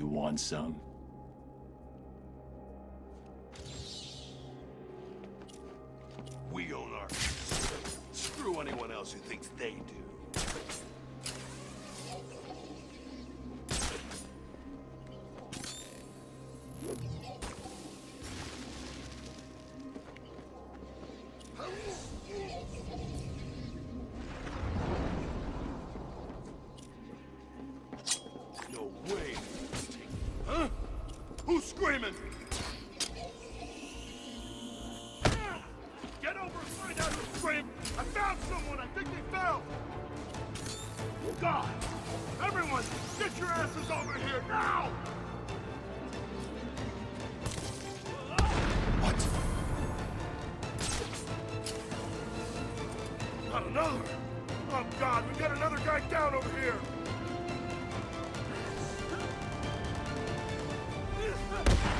You want some? We own Arkham. Screw anyone else who thinks they do. No way. Huh? Who's screaming? Get over and find out who screamed. I found someone. I think they fell. God! Everyone, get your asses over here now! What? Not another! Oh God, we got another guy down over here!